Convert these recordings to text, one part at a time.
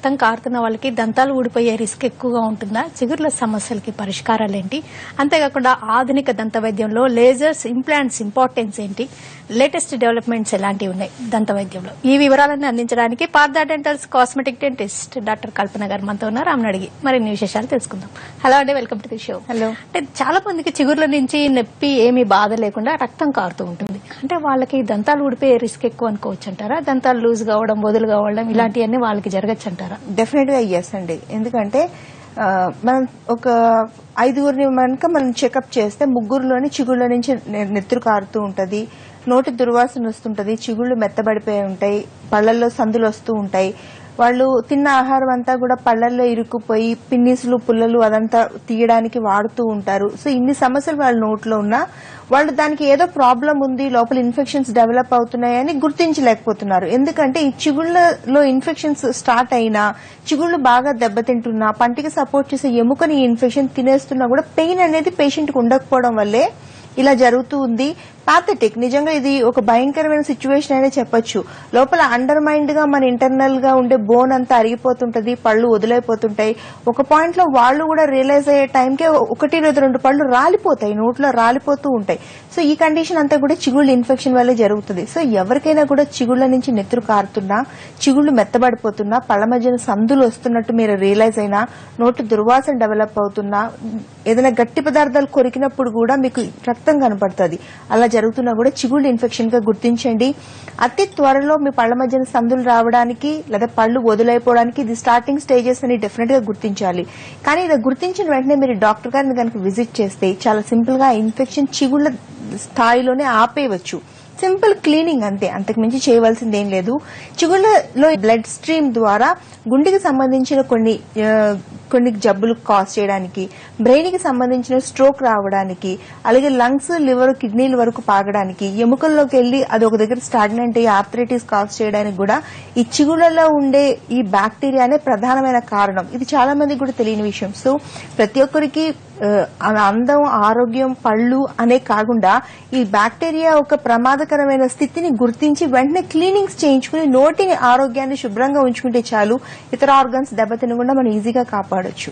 రక్తం కారుతున్న వాళ్ళకి దంతాలు ఊడిపోయే రిస్క్ ఎక్కువగా ఉంటుందా? చిగుర్ల సమస్యలకి పరిష్కారాలు ఏంటి? అంతేకాకుండా ఆధునిక దంత వైద్యంలో లేజర్స్, ఇంప్లాంట్స్ ఇంపార్టెన్స్ ఏంటి? లేటెస్ట్ డెవలప్మెంట్స్ ఎలాంటివి ఉన్నాయి దంత వైద్యంలో? ఈ వివరాలన్నీ అందించడానికి Partha dentals cosmetic dentist doctor Kalpana గారు మనతో ఉన్నారు. ఆమెను అడిగి మరిన్ని విశేషాలు తెలుసుకుందాం. హలో అండి, welcome to the show. Hello. అంటే చాలా మందికి చిగుర్ల నుంచి నొప్పి ఏమీ బాధ లేకుండా రక్తం కారుతూ ఉంటుంది. అంటే వాళ్ళకి దంతాలు ఊడిపోయే రిస్క్ ఎక్కువ అనుకోవచ్చు అంటారా? దంతాలు లూజ్ కావడం, వదులు కావడం ఇలాంటివన్నీ వాళ్ళకి జరగచ్చు అంటారా? డెఫినెట్ గా ఎస్ అండి. ఎందుకంటే మనం ఒక 5గురిని మనం చెకప్ చేస్తే 3లోని చిగుళ్ళ నుంచి నెత్తురు కారుతూ ఉంటది, నోటి దుర్వాసన వస్తుంటది, చిగుళ్ళు మెత్తబడిపోయి ఉంటాయి, పళ్లల్లో సందులు వస్తూ ఉంటాయి. వాళ్ళు తిన్న ఆహారం అంతా కూడా పళ్లల్లో ఇరుక్కుపోయి పిన్నిసులు, పుల్లలు అదంతా తీయడానికి వాడుతూ ఉంటారు. సో ఇన్ని సమస్యలు వాళ్ళ నోట్లో ఉన్నా వాళ్ళు దానికి ఏదో ప్రాబ్లం ఉంది, లోపల ఇన్ఫెక్షన్స్ డెవలప్ అవుతున్నాయని గుర్తించలేకపోతున్నారు. ఎందుకంటే ఈ చిగుళ్లలో ఇన్ఫెక్షన్స్ స్టార్ట్ అయినా, చిగుళ్లు బాగా దెబ్బతింటున్నా, పంటికి సపోర్ట్ చేసే ఎముకని ఈ ఇన్ఫెక్షన్ తినేస్తున్నా కూడా పెయిన్ అనేది పేషెంట్ కు ఉండకపోవడం వల్లే ఇలా జరుగుతూ ఉంది. పాథెటిక్, నిజంగా ఇది ఒక భయంకరమైన సిచ్యువేషన్ అనే చెప్పొచ్చు. లోపల అండర్ మైండ్ గా మన ఇంటర్నల్ గా ఉండే బోన్ అంతా అరిగిపోతుంటది, పళ్ళు వదిలైపోతుంటాయి. ఒక పాయింట్ లో వాళ్ళు కూడా రియలైజ్ అయ్యే టైంకే 1 లేదా 2 పళ్ళు రాలిపోతాయి, నోట్లో రాలిపోతూ ఉంటాయి. సో ఈ కండిషన్ అంతా కూడా చిగుళ్ళ ఇన్ఫెక్షన్ వల్లే జరుగుతుంది. సో ఎవరికైనా కూడా చిగుళ్ళ నుంచి నెత్తురు కారుతున్నా, చిగుళ్ళు మెత్తబడిపోతున్నా, పళ్ళ మధ్యన సందులు వస్తున్నట్టు మీరు రియలైజ్ అయినా, నోటి దుర్వాసన డెవలప్ అవుతున్నా, ఏదైనా గట్టి పదార్థాలు కొరికినప్పుడు కూడా మీకు రక్తం కనపడుతుంది, అలా జరుగుతున్నా కూడా చిగుళ్ళు ఇన్ఫెక్షన్ గా గుర్తించండి. అతి త్వరలో మీ పళ్ల మధ్యన సందులు రావడానికి లేదా పళ్ళు వదులైపోవడానికి ఇది స్టార్టింగ్ స్టేజెస్ అని డెఫినెట్ గా గుర్తించాలి. కానీ ఇది గుర్తించిన వెంటనే మీరు డాక్టర్ గారిని కనుక విజిట్ చేస్తే చాలా సింపుల్ గా ఇన్ఫెక్షన్ చిగుళ్ళ స్థాయిలోనే ఆపేయవచ్చు. సింపుల్ క్లీనింగ్ అంతే, అంతకుమించి చేయవలసింది ఏం లేదు. చిగుళ్ళలో బ్లడ్ స్ట్రీమ్ ద్వారా గుండెకి సంబంధించిన కొన్ని జబ్బులు కాజ్ చేయడానికి, బ్రెయిన్ కి సంబంధించిన స్ట్రోక్ రావడానికి, అలాగే లంగ్స్, లివర్, కిడ్నీల వరకు పాగడానికి, ఎముకల్లోకి వెళ్లి అది ఒక దగ్గర స్టాగ్నెంట్ అయ్యి ఆర్థరైటిస్ కాజ్ చేయడానికి కూడా ఈ చిగుళ్లలో ఉండే ఈ బ్యాక్టీరియానే ప్రధానమైన కారణం. ఇది చాలా మందికి కూడా తెలియని విషయం. సో ప్రతి ఒక్కరికి అందం, ఆరోగ్యం, పళ్ళు అనే కాకుండా ఈ బ్యాక్టీరియా ఒక ప్రమాదకరమైన స్థితిని గుర్తించి వెంటనే క్లీనింగ్స్ చేయించుకుని నోటిని ఆరోగ్యాన్ని శుభ్రంగా ఉంచుకుంటే చాలు, ఇతర ఆర్గన్స్ దెబ్బతినకుండా మనం ఈజీగా కాపాడొచ్చు.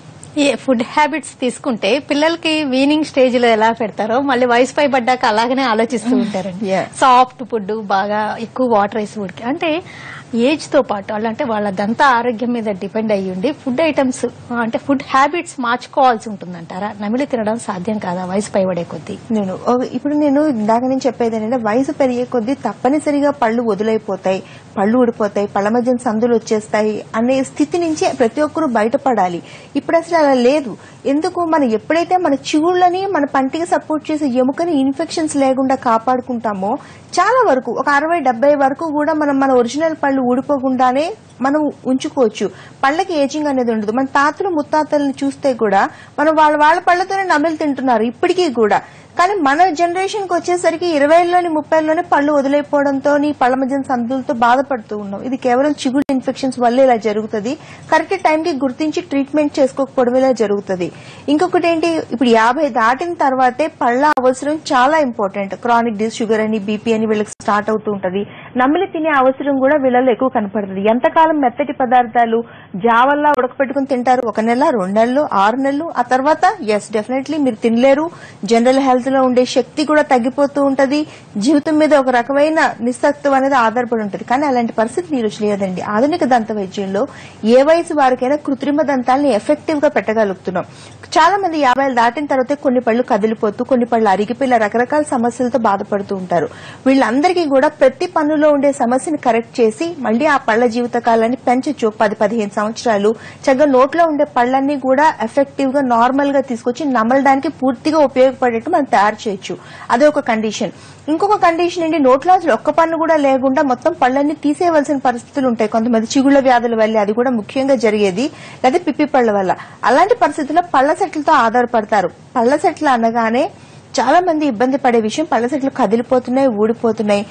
ఈ ఫుడ్ హ్యాబిట్స్ తీసుకుంటే పిల్లలకి వీనింగ్ స్టేజ్ లో ఎలా పెడతారో మళ్ళీ వయసు పై పడ్డాక అలాగనే ఆలోచిస్తూ ఉంటారండి. సాఫ్ట్ ఫుడ్, బాగా ఎక్కువ వాటర్ వేసి ఉడికి, అంటే ఏజ్ తో పాటు అంటే వాళ్ళ దంత ఆరోగ్యం మీద డిపెండ్ అయ్యి ఉండి ఫుడ్ ఐటమ్స్ అంటే ఫుడ్ హ్యాబిట్స్ మార్చుకోవాల్సి ఉంటుందంటారా? నమిలి తినడం సాధ్యం కాదా వయసు పైబడే కొద్దీ? ఇప్పుడు నేను ఇందాక నేను చెప్పేది ఏంటంటే వయసు పెరిగే కొద్దీ తప్పనిసరిగా పళ్ళు వదులైపోతాయి, పళ్ళు ఊడిపోతాయి, పళ్ళ మధ్యన సందులు వచ్చేస్తాయి అనే స్థితి నుంచి ప్రతి ఒక్కరూ బయటపడాలి. ఇప్పుడు అసలు అలా లేదు. ఎందుకు? మనం ఎప్పుడైతే మన చిగుళ్ళని, మన పంటికి సపోర్ట్ చేసే ఎముకని ఇన్ఫెక్షన్స్ లేకుండా కాపాడుకుంటామో చాలా వరకు ఒక 60-70 వరకు కూడా మనం మన ఒరిజినల్ పళ్ళు ఊడిపోకుండానే మనం ఉంచుకోవచ్చు. పళ్ళకి ఏజింగ్ అనేది ఉండదు. మన తాతలు ముత్తాతల్ని చూస్తే కూడా మనం వాళ్ళ పళ్ళతోనే నమిలి తింటున్నారు ఇప్పటికీ కూడా. కానీ మన జనరేషన్ కి వచ్చేసరికి 20లోని 30లోనే పళ్ళు వదిలేకపోవడంతో పళ్ళ మధ్యన సందులతో బాధపడుతూ ఉన్నాం. ఇది కేవలం చిగుళ్ళ ఇన్ఫెక్షన్స్ వల్ల ఇలా జరుగుతుంది. కరెక్ట్ టైం కి గుర్తించి ట్రీట్మెంట్ చేసుకోకపోవడం ఇలా జరుగుతుంది. ఇంకొకటి ఏంటి, ఇప్పుడు 50 దాటిన తర్వాతే పళ్ళ అవసరం చాలా ఇంపార్టెంట్. క్రానిక్ డిసీజ్, షుగర్ అని, బీపీ అని వీళ్ళకి స్టార్ట్ అవుతూ ఉంటది. నమిలి తినే అవసరం కూడా వీళ్ళలో ఎక్కువ కనపడుతుంది. ఎంతకాలం మెత్తటి పదార్థాలు జావల్లా ఉడకపెట్టుకుని తింటారు? 1 నెల, 2 నెలలు, 6 నెలలు. ఆ తర్వాత ఎస్ డెఫినెట్లీ మీరు తినలేరు. జనరల్ హెల్త్ లో ఉండే శక్తి కూడా తగ్గిపోతూ ఉంటది. జీవితం మీద ఒక రకమైన నిస్సత్వం అనేది ఆధారపడి ఉంటుంది. కానీ అలాంటి పరిస్థితి ఈ రోజు లేదండి. ఆధునిక దంత వైద్యంలో ఏ వయసు వారికైనా కృత్రిమ దంతాలని ఎఫెక్టివ్ గా పెట్టగలుగుతున్నాం. చాలా మంది 50 దాటిన తర్వాత కొన్ని పళ్ళు కదిలిపోతూ, కొన్ని పళ్ళు అరిగిపోయి రకరకాల సమస్యలతో బాధపడుతూ ఉంటారు. వీళ్ళందరికీ కూడా ప్రతి పన్నులో ఉండే సమస్యను కరెక్ట్ చేసి మళ్లీ ఆ పళ్ల జీవితకాలాన్ని పెంచొచ్చు. 10-15 సంవత్సరాలు చక్కగా నోట్లో ఉండే పళ్ళన్నీ కూడా ఎఫెక్టివ్ గా, నార్మల్ గా తీసుకొచ్చి నమలడానికి పూర్తిగా ఉపయోగపడేట్టు మనం తయారు చేయొచ్చు. అదే ఒక కండిషన్. ఇంకొక కండిషన్ ఏంటి, నోట్లో అసలు ఒక్క పన్ను కూడా లేకుండా మొత్తం పళ్ళన్నీ తీసేయవలసిన పరిస్థితులు ఉంటాయి. కొంతమంది చిగుళ్ల వ్యాధుల వల్ల అది కూడా ముఖ్యంగా జరిగేది, లేదా పిప్పి పళ్ళ వల్ల. అలాంటి పరిస్థితుల్లో పళ్ల సెట్లతో ఆధారపడతారు. పళ్ల సెట్లు అనగానే చాలా మంది ఇబ్బంది పడే విషయం, పళ్ల సెట్లు కదిలిపోతున్నాయి, ఊడిపోతున్నాయి.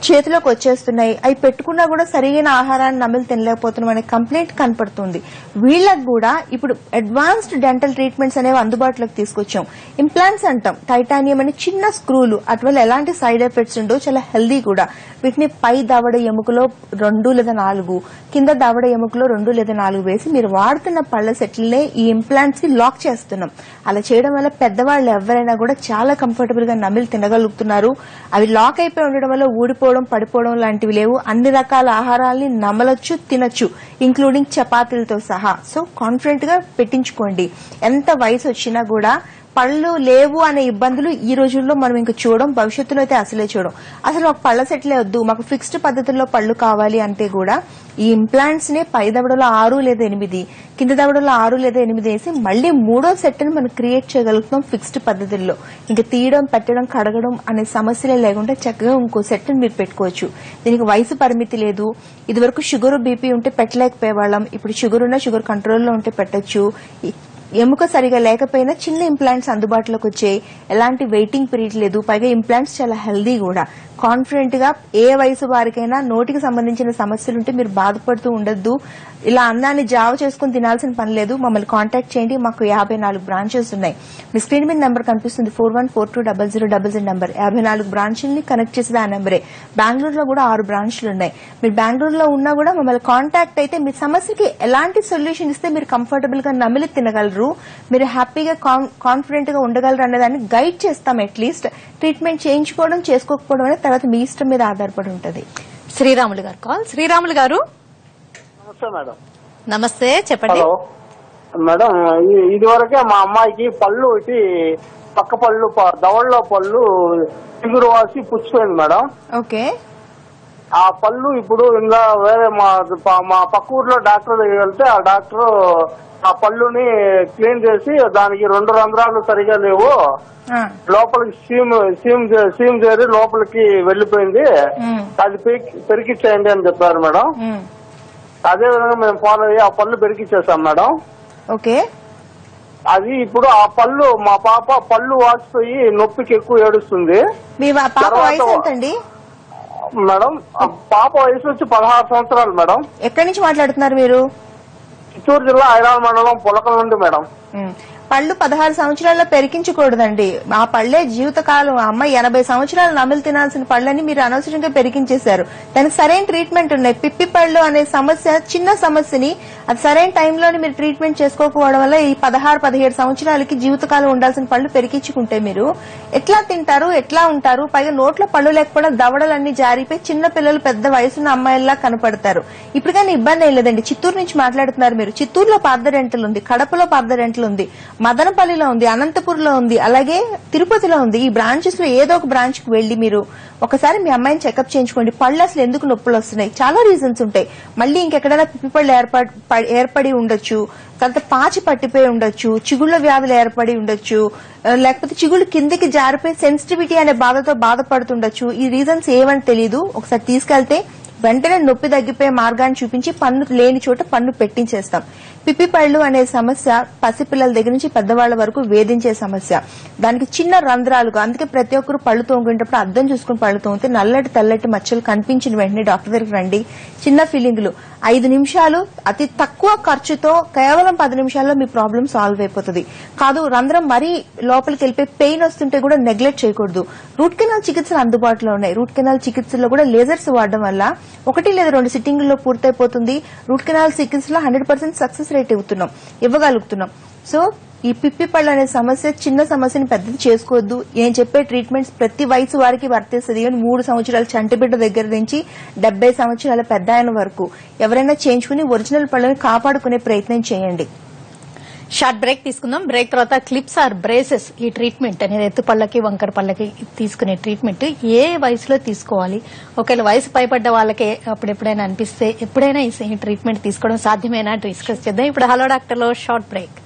చేతిలోకి వచ్చేస్తున్నాయి, అవి పెట్టుకున్నా కూడా సరైన ఆహారాన్ని నమిలి తినలేకపోతున్నాం అనే కంప్లైంట్ కనపడుతుంది. వీళ్ళకి కూడా ఇప్పుడు అడ్వాన్స్డ్ డెంటల్ ట్రీట్మెంట్స్ అనేవి అందుబాటులోకి తీసుకొచ్చాం. ఇంప్లాంట్స్ అంటాం, టైటానియం అనే చిన్న స్క్రూలు, అటువల్ల ఎలాంటి సైడ్ ఎఫెక్ట్స్ ఉండవు, చాలా హెల్దీ కూడా. వీటిని పై దవడ ఎముకలో 2 లేదా 4, కింద దవడ ఎముకలో 2 లేదా 4 వేసి మీరు వాడుతున్న పళ్ల సెట్లనే ఈ ఇంప్లాంట్స్ కి లాక్ చేస్తున్నాం. అలా చేయడం వల్ల పెద్దవాళ్ళు ఎవరైనా కూడా చాలా కంఫర్టబుల్ గా నమిలి తినగలుగుతున్నారు. అవి లాక్ అయిపోయి ఉండడం వల్ల ఊడిపోవడం, పడిపోవడం లాంటివి లేవు. అన్ని రకాల ఆహారాల్ని నమలొచ్చు, తినొచ్చు, ఇంక్లూడింగ్ చపాతీలతో సహా. సో కాన్ఫిడెంట్ గా పెట్టించుకోండి. ఎంత వయసు వచ్చినా కూడా పళ్ళు లేవు అనే ఇబ్బందులు ఈ రోజుల్లో మనం ఇంకా చూడడం, భవిష్యత్తులో అయితే అసలే చూడం. అసలు మాకు పళ్ల సెట్లే వద్దు, మాకు ఫిక్స్డ్ పద్ధతుల్లో పళ్ళు కావాలి అంటే కూడా ఈ ఇంప్లాంట్స్ ని పై దవడలో 6 లేదా 8, కింద దవడలో 6 లేదా 8 వేసి మళ్లీ 3వ సెట్ ని మనం క్రియేట్ చేయగలుగుతున్నాం ఫిక్స్డ్ పద్ధతుల్లో. ఇంకా తీయడం, పెట్టడం, కడగడం అనే సమస్యలే లేకుండా చక్కగా ఇంకో సెట్ ని మీరు పెట్టుకోవచ్చు. దీనికి వయసు పరిమితి లేదు. ఇదివరకు షుగర్, బీపీ ఉంటే పెట్టలేకపోయేవాళ్ళం, ఇప్పుడు షుగర్ ఉన్నా షుగర్ కంట్రోల్లో ఉంటే పెట్టచ్చు. ఎముక సరిగా లేకపోయినా చిన్న ఇంప్లాంట్స్ అందుబాటులోకి వచ్చాయి. ఎలాంటి వెయిటింగ్ పీరియడ్ లేదు. పైగా ఇంప్లాంట్స్ చాలా హెల్దీ కూడా. కాన్ఫిడెంట్ గా ఏ వయసు వారికైనా నోటికి సంబంధించిన సమస్యలుంటే మీరు బాధపడుతూ ఉండొద్దు. ఇలా అన్నాన్ని జావ చేసుకుని తినాల్సిన పని లేదు. మమ్మల్ని కాంటాక్ట్ చేయండి. మాకు 54 బ్రాంచెస్ ఉన్నాయి. మీ స్క్రీన్ మీద నెంబర్ కనిపిస్తుంది, 41420000 నెంబర్. 54 బ్రాంచ్ని కనెక్ట్ చేసేది ఆ నెంబరే. బెంగళూరులో కూడా 6 బ్రాంచ్లు ఉన్నాయి. మీరు బెంగళూరులో ఉన్నా కూడా మమ్మల్ని కాంటాక్ట్ అయితే మీ సమస్యకి ఎలాంటి సొల్యూషన్ ఇస్తే మీరు కంఫర్టబుల్ గా నమిలి తినగలరు, మీరు హ్యాపీగా కాన్ఫిడెంట్ గా ఉండగలరు అనేదాన్ని గైడ్ చేస్తాం. అట్లీస్ట్ ట్రీట్మెంట్ చేయించుకోవడం, చేసుకోకపోవడం అనేది తర్వాత మీ ఇష్టం మీద ఆధారపడి ఉంటుంది. శ్రీరాములు గారు కాల్. శ్రీరాములు గారు నమస్తే మేడం. నమస్తే, చెప్పండి. హలో మేడం, ఇది వరకే మా అమ్మాయికి పళ్ళు ఒకటి పక్క పళ్ళు, దవడలో పళ్ళు చిగురు వాసి పుచ్చిపోయింది మేడం. ఓకే. ఆ పళ్ళు ఇప్పుడు ఇంకా వేరే మా పక్క ఊర్లో డాక్టర్ దగ్గర వెళ్తే ఆ డాక్టర్ ఆ పళ్ళుని క్లీన్ చేసి దానికి 2 రంధ్రాలు సరిగా లేవు, లోపలికి సీమ్ చేరి లోపలికి వెళ్లిపోయింది, అది పెరికిచ్చేయండి అని చెప్పారు మేడం. అదే విధంగా మేము ఫాలో అయ్యి ఆ పళ్ళు పెరికిచ్చేసాం మేడం. ఓకే. అది ఇప్పుడు ఆ పళ్ళు మా పాప పళ్ళు వాసిపోయి నొప్పికి ఎక్కువ ఏడుస్తుంది. మీ పాప వయసు ఎంతండి మేడం? పాప వయసు వచ్చి 16 సంవత్సరాలు మేడం. ఎక్కడి నుంచి మాట్లాడుతున్నారు మీరు? చిత్తూరు జిల్లా ఐరాల మండలం పులకల నుండి మేడం. పళ్ళు 16 సంవత్సరాల్లో పెరికించకూడదండి. ఆ పళ్లే జీవితకాలం. అమ్మాయి 80 సంవత్సరాలు నమిలి తినాల్సిన పళ్ళని మీరు అనవసరంగా పెరికించేశారు. దానికి సరైన ట్రీట్మెంట్ ఉన్నాయి. పిప్పి పళ్ళు అనే సమస్య చిన్న సమస్యని అది సరైన టైంలోని మీరు ట్రీట్మెంట్ చేసుకోకపోవడం వల్ల ఈ 16-17 సంవత్సరాలకి జీవితకాలం ఉండాల్సిన పళ్ళు పెరికించుకుంటే మీరు ఎట్లా తింటారు, ఎట్లా ఉంటారు? పైగా నోట్లో పళ్ళు లేకపోవడం దవడలన్నీ జారిపోయి చిన్న పిల్లలు పెద్ద వయసున్న అమ్మాయిల్లా కనపడతారు. ఇప్పుడు కానీ ఇబ్బంది ఏం లేదండి. చిత్తూరు నుంచి మాట్లాడుతున్నారు మీరు. చిత్తూరులో పార్థ డెంటల్ ఉంది, కడపలో పార్థ డెంటల్ ఉంది, మదనపల్లిలో ఉంది, అనంతపూర్లో ఉంది, అలాగే తిరుపతిలో ఉంది. ఈ బ్రాంచెస్ లో ఏదో ఒక బ్రాంచ్ కి వెళ్లి మీరు ఒకసారి మీ అమ్మాయిని చెకప్ చేయించుకోండి. పళ్ళు అసలు ఎందుకు నొప్పులు వస్తున్నాయి? చాలా రీజన్స్ ఉంటాయి. మళ్ళీ ఇంకెక్కడైనా పిప్పి పళ్ళు ఏర్పడి ఉండొచ్చు, తర్వాత పాచి పట్టిపోయి ఉండొచ్చు, చిగుళ్ల వ్యాధులు ఏర్పడి ఉండొచ్చు, లేకపోతే చిగుళ్ళు కిందికి జారిపోయి సెన్సిటివిటీ అనే బాధతో బాధపడుతుండొచ్చు. ఈ రీజన్స్ ఏమని తెలీదు. ఒకసారి తీసుకెళ్తే వెంటనే నొప్పి తగ్గిపోయే మార్గాన్ని చూపించి పన్ను లేని చోట పన్ను పెట్టించేస్తాం. పిప్పి పళ్ళు అనే సమస్య పసిపిల్లల దగ్గర నుంచి పెద్దవాళ్ల వరకు వేధించే సమస్య. దానికి చిన్న రంధ్రాలుగా, అందుకే ప్రతి ఒక్కరు పళ్ళు తోముకునేటప్పుడు అద్దం చూసుకుని పళ్ళు తోమితే నల్లటి తెల్లటి మచ్చలు కనిపించిన వెంటనే డాక్టర్ దగ్గరికి రండి. చిన్న ఫీలింగ్లు 5 నిమిషాలు అతి తక్కువ ఖర్చుతో కేవలం 10 నిమిషాల్లో మీ ప్రాబ్లం సాల్వ్ అయిపోతుంది. కాదు రంధ్రం మరీ లోపలికి వెళ్ళిపోయి పెయిన్ వస్తుంటే కూడా నెగ్లెక్ట్ చేయకూడదు. రూట్ కెనాల్ చికిత్సలు అందుబాటులో ఉన్నాయి. రూట్ కెనాల్ చికిత్సలో కూడా లేజర్స్ వాడడం వల్ల 1 లేదా 2 సిట్టింగుల్లో పూర్తయిపోతుంది. రూట్ కెనాల్ చికిత్సలో 100% సక్సెస్ రేట్ ఇవ్వగలుగుతున్నాం. సో ఈ పిప్పి పళ్ళు అనే సమస్య చిన్న సమస్యని పెద్దది చేసుకోవద్దు. నేను చెప్పే ట్రీట్మెంట్స్ ప్రతి వయసు వారికి వర్తిస్తుంది. 3 సంవత్సరాల చంటిబిడ్డ దగ్గర నుంచి 70 సంవత్సరాల పెద్ద ఆయన వరకు ఎవరైనా చేయించుకుని ఒరిజినల్ పళ్ళని కాపాడుకునే ప్రయత్నం చేయండి. షార్ట్ బ్రేక్ తీసుకుందాం. బ్రేక్ తర్వాత క్లిప్స్ ఆర్ బ్రేసెస్ ఈ ట్రీట్మెంట్ అనేది ఎత్తు పళ్ళకి వంకర పళ్ళకి తీసుకునే ట్రీట్మెంట్ ఏ వయసులో తీసుకోవాలి, ఒకవేళ వయసు పైపడ్డ వాళ్ళకి అప్పుడెప్పుడైనా అనిపిస్తే ఎప్పుడైనా ఈ ట్రీట్మెంట్ తీసుకోవడం సాధ్యమేనా డిస్కస్ చేద్దాం. ఇప్పుడు హలో డాక్టర్లో షార్ట్ బ్రేక్.